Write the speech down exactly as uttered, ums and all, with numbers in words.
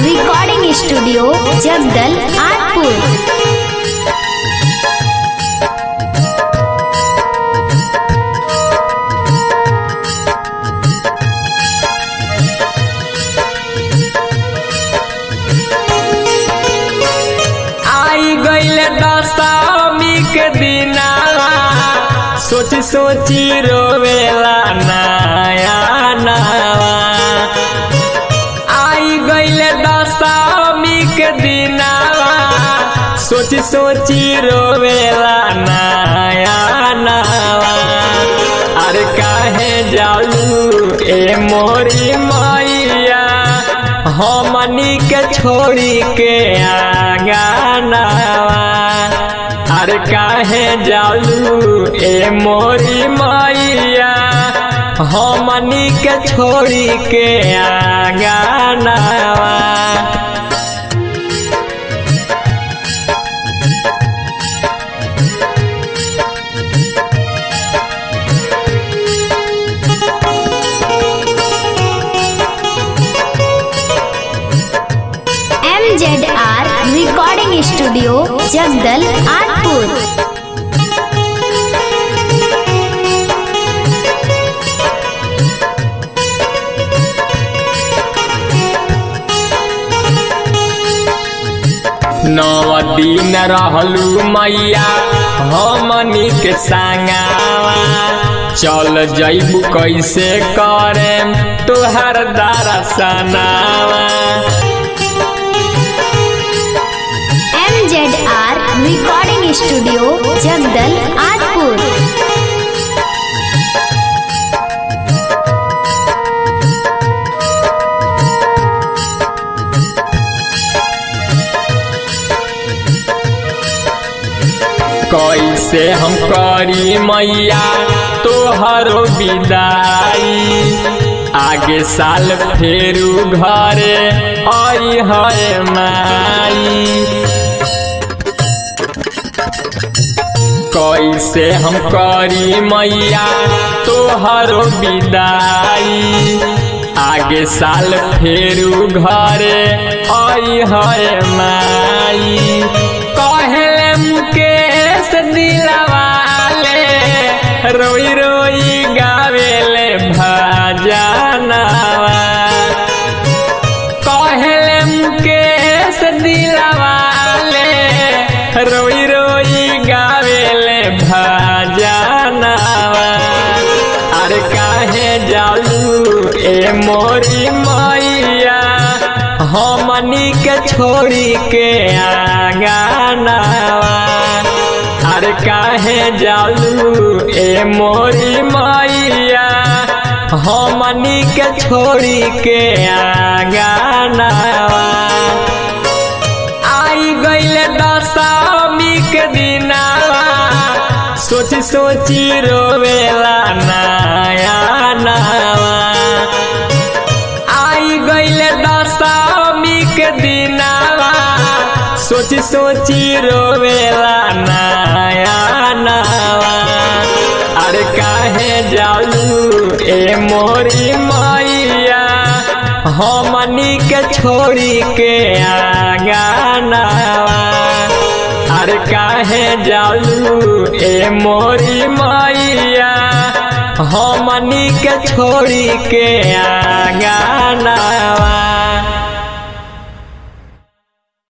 Recording studio Jagdal Athpur. दशमी के दिना सोची सोची रोवेला नया नवा। आई गईले दशमी के दिना सोची सोची रोवेला नया नवा। अरे काहे जालू ए मोरी मैया हमनी के छोड़ी के आंगनवा। अरे काहे जालू ए मोरी मैया हमनी के छोड़ी के आंगनवा। M Z R recording studio Jagdal Athpur. नौ दिन रहलू मैया हमनी के संगवा। चल जइबू कैसे करे तुहर दर्शनवा। M Z R recording studio Jagdal Athpur. कैसे हम करी मैया तोहरो विदाई। आगे साल फेरू घरे आई है माई। कैसे हम करी मैया तोहरो विदाई। आगे साल फेरू घरे आई है माई। कहले मुकेश दिलवाले रोई रोई गावेले भजनवा। कहले मुकेश दिलवाले रोई रोई गावेले भजनवा। अरे काहे जालू ए मोरी मैया हमनी के छोड़ी के आंगनवा। अरे काहे जालू ए मोरी मैया हमनी के छोड़ी के आंगनवा। आई गईले दशमी के दिना सोची सोची रोवेला नया नवा। आई गईले दशमी के दिना सोची सोची रोवेला नया नवा। अरे काहे जालू ए मोरी मैया हमनी के छोड़ी के आंगनवा। अरे काहे जालू ए मोरी मैया हमनी के छोड़ी के आंगनवा।